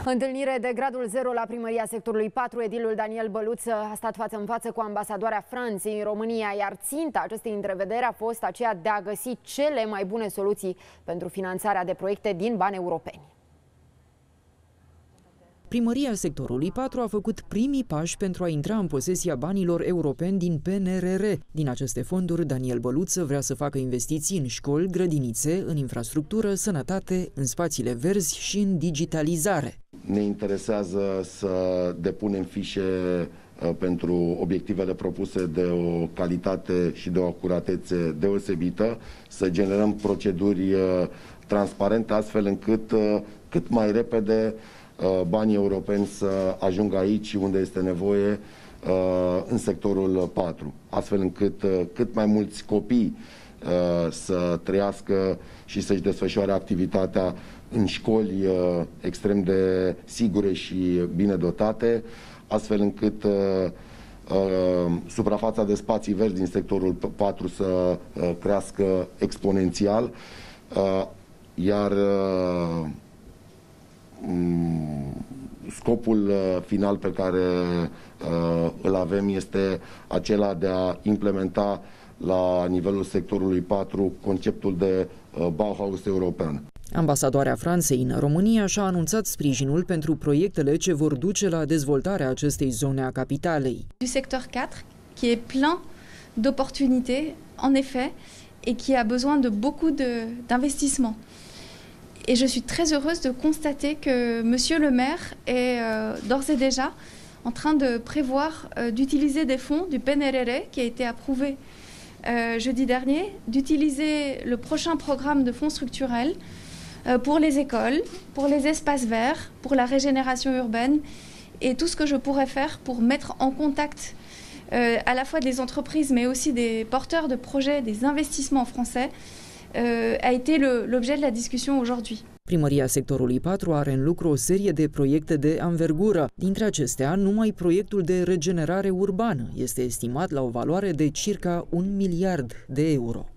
Întâlnire de gradul 0 la primăria sectorului 4. Edilul Daniel Băluț a stat față în față cu ambasadoarea Franței în România, iar ținta acestei întrevederi a fost aceea de a găsi cele mai bune soluții pentru finanțarea de proiecte din bani europeni. Primăria sectorului 4 a făcut primii pași pentru a intra în posesia banilor europeni din PNRR. Din aceste fonduri, Daniel Băluț vrea să facă investiții în școli, grădinițe, în infrastructură, sănătate, în spațiile verzi și în digitalizare. Ne interesează să depunem fișe pentru obiectivele propuse de o calitate și de o acuratețe deosebită, să generăm proceduri transparente astfel încât cât mai repede banii europeni să ajungă aici unde este nevoie, în sectorul 4, astfel încât cât mai mulți copii să trăiască și să-și desfășoare activitatea în școli extrem de sigure și bine dotate, astfel încât suprafața de spații verzi din sectorul 4 să crească exponențial, iar scopul final pe care îl avem este acela de a implementa la nivelul sectorului 4 conceptul de Bauhaus european. Ambasadoarea Franței în România și-a anunțat sprijinul pentru proiectele ce vor duce la dezvoltarea acestei zone a capitalei. Du secteur 4, qui est plein d'opportunités, en effet, et qui a besoin de beaucoup d'investissements. Et je suis très heureuse de constater que Monsieur le maire est d'ores et déjà en train de prévoir d'utiliser des fonds du PNRR qui a été approuvé jeudi dernier, d'utiliser le prochain programme de fonds structurels pour les écoles, pour les espaces verts, pour la régénération urbaine et tout ce que je pourrais faire pour mettre en contact à la fois des entreprises mais aussi des porteurs de projets, des investissements français a été l'objet de la discussion aujourd'hui. Primăria sectorului 4 are în lucru o serie de proiecte de anvergură. Dintre acestea, numai proiectul de regenerare urbană este estimat la o valoare de circa 1 miliard de euro.